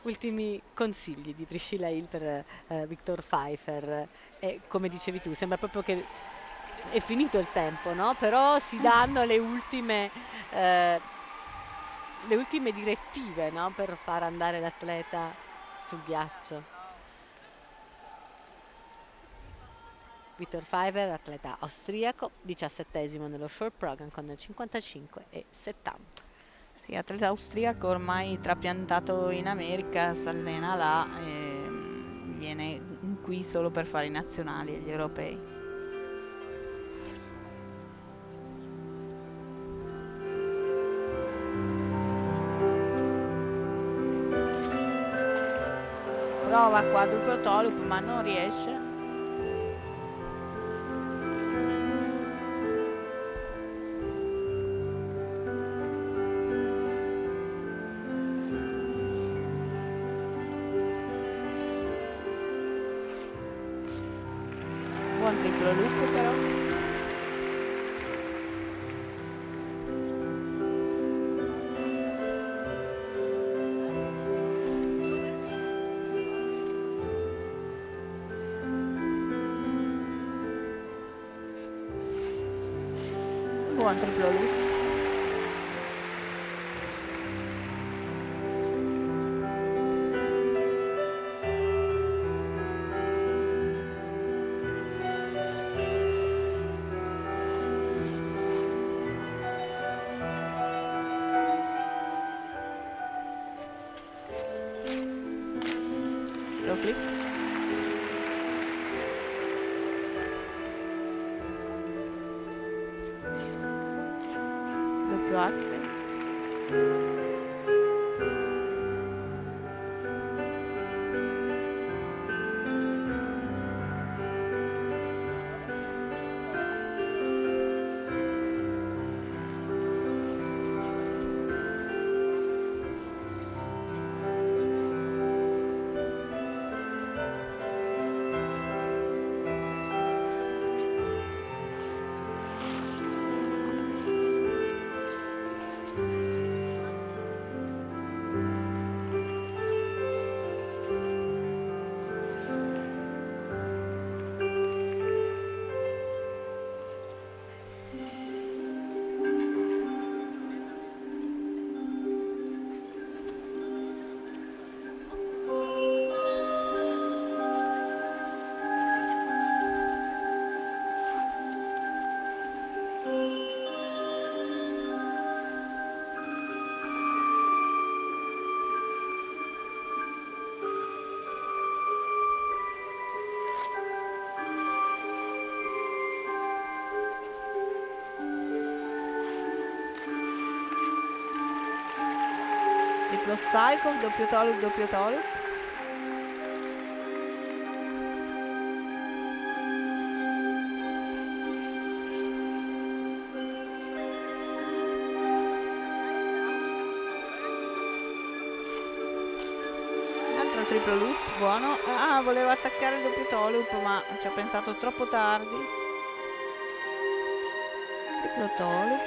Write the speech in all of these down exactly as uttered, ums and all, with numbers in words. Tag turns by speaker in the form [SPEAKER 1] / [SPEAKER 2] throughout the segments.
[SPEAKER 1] ultimi consigli di Priscilla Hill per eh, Victor Pfeiffer. E come dicevi tu, sembra proprio che è finito il tempo, no? Però si danno le ultime, eh, le ultime direttive, no? Per far andare l'atleta sul ghiaccio. Victor Pfeiffer, atleta austriaco, diciassettesimo nello short program con cinquantacinque e settanta.
[SPEAKER 2] Sì, atleta austriaco ormai trapiantato in America, si allena là e mm, viene qui solo per fare i nazionali e gli europei. Prova quadruplo tolip ma non riesce. Buon triplo loop però. Buon triplo loop. Lo flip. Doppio axel. Triplo cycle, doppio tolip, doppio tolip. Un altro triplo loop, buono. Ah, voleva attaccare il doppio tolip, ma ci ha pensato troppo tardi. Triplo tolip.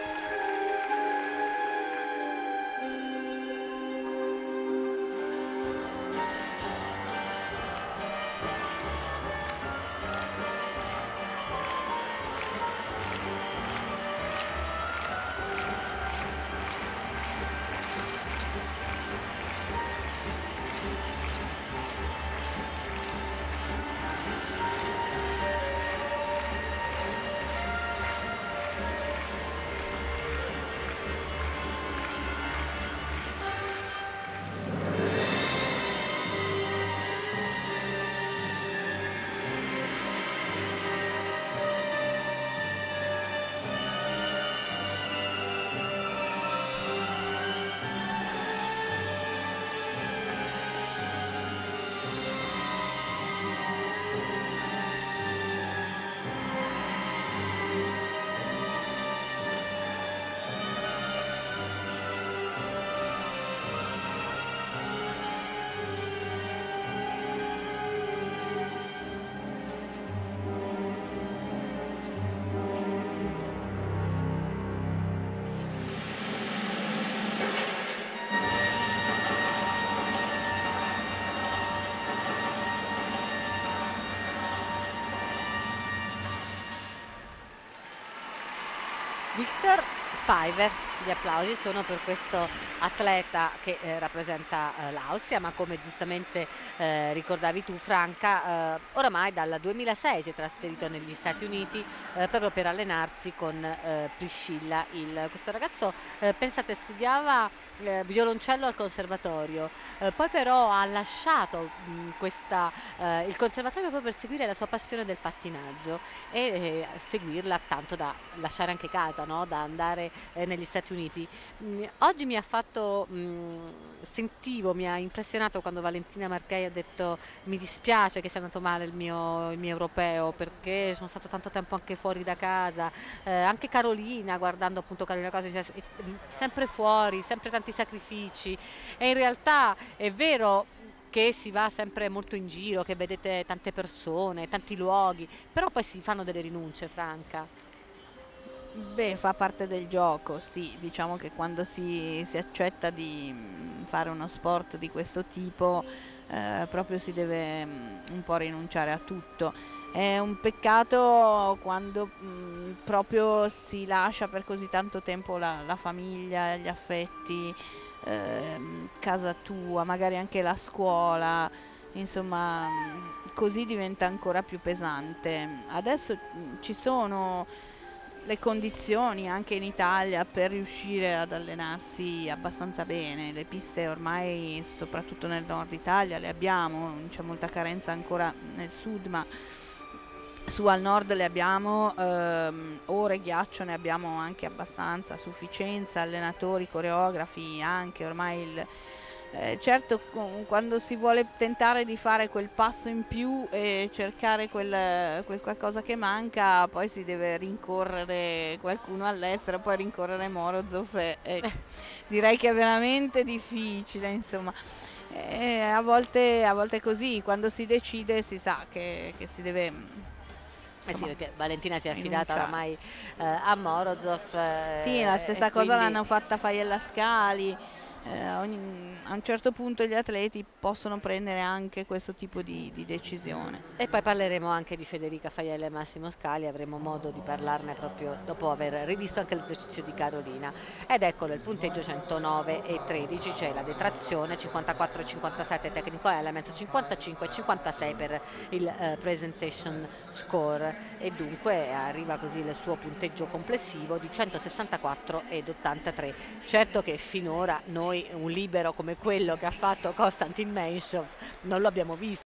[SPEAKER 1] Viktor Fajver, gli applausi sono per questo atleta che eh, rappresenta eh, l'Austria, ma come giustamente eh, ricordavi tu Franca, eh, oramai dal duemilasei si è trasferito negli Stati Uniti eh, proprio per allenarsi con eh, Priscilla Hill. Questo ragazzo, eh, pensate, studiava eh, violoncello al conservatorio, eh, poi però ha lasciato mh, questa, eh, il conservatorio proprio per seguire la sua passione del pattinaggio e eh, seguirla tanto da lasciare anche casa, no? Da andare eh, negli Stati Uniti. Mm, oggi mi ha fatto, mm, sentivo, mi ha impressionato quando Valentina Marchei ha detto mi dispiace che sia andato male il mio, il mio europeo perché sono stato tanto tempo anche fuori da casa, eh, anche Carolina, guardando appunto Carolina Cosa, dice, "È- è sempre fuori, sempre tanti sacrifici e in realtà è vero che si va sempre molto in giro, che vedete tante persone, tanti luoghi, però poi si fanno delle rinunce, Franca.
[SPEAKER 2] Beh, fa parte del gioco, sì, diciamo che quando si, si accetta di mm, fare uno sport di questo tipo, eh, proprio si deve mm, un po' rinunciare a tutto. È un peccato quando mm, proprio si lascia per così tanto tempo la, la famiglia, gli affetti, ehm, casa tua, magari anche la scuola, insomma, mm, così diventa ancora più pesante. Adesso mm, ci sono le condizioni anche in Italia per riuscire ad allenarsi abbastanza bene. Le piste ormai, soprattutto nel nord Italia, le abbiamo, c'è molta carenza ancora nel sud, ma su al nord le abbiamo, ehm, ore ghiaccio ne abbiamo anche abbastanza, a sufficienza, allenatori, coreografi, anche ormai il, eh, certo, con- quando si vuole tentare di fare quel passo in più e cercare quel, quel qualcosa che manca, poi si deve rincorrere qualcuno all'estero, poi rincorrere Morozov e, e direi che è veramente difficile, insomma. E a volte, a volte è così, quando si decide si sa che, che si deve,
[SPEAKER 1] Eh sì,
[SPEAKER 2] insomma,
[SPEAKER 1] perché Valentina si è affidata
[SPEAKER 2] rinunciare.
[SPEAKER 1] oramai eh, a Morozov
[SPEAKER 2] Sì, la
[SPEAKER 1] eh, e
[SPEAKER 2] stessa cosa
[SPEAKER 1] quindi
[SPEAKER 2] l'hanno fatta Faiella Scali. Eh, ogni- a un certo punto gli atleti possono prendere anche questo tipo di, di decisione.
[SPEAKER 1] e poi parleremo anche di Federica Faiella e Massimo Scali, avremo modo di parlarne proprio dopo aver rivisto anche l'esercizio di Carolina. Ed eccolo il punteggio centonove e tredici, c'è la detrazione cinquantaquattro e cinquantasette tecnico elements, cinquantacinque e cinquantasei per il eh, presentation score e dunque arriva così il suo punteggio complessivo di centosessantaquattro ed ottantatré. Certo che finora noi un libero come quello che ha fatto Konstantin Menshov non lo abbiamo visto.